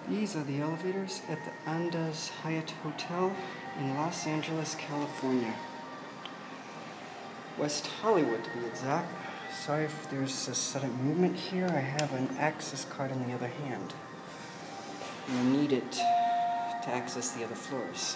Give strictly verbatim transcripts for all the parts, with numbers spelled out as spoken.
These are the elevators at the Andaz Hyatt Hotel in Los Angeles, California. West Hollywood, to be exact. Sorry if there's a sudden movement here. I have an access card in the other hand. You'll need it to access the other floors.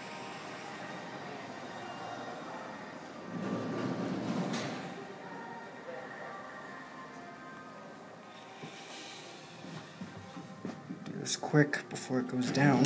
Do this quick before it goes down.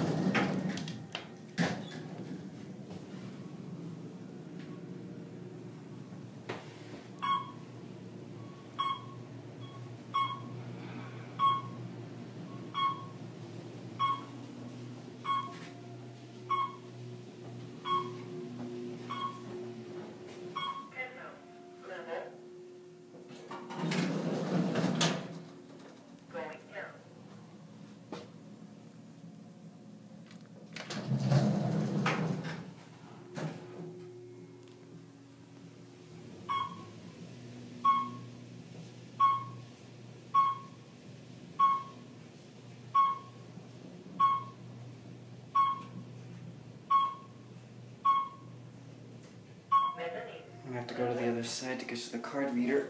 I'm gonna have to go to the other side to get to the card reader.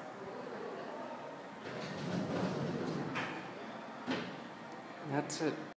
That's it.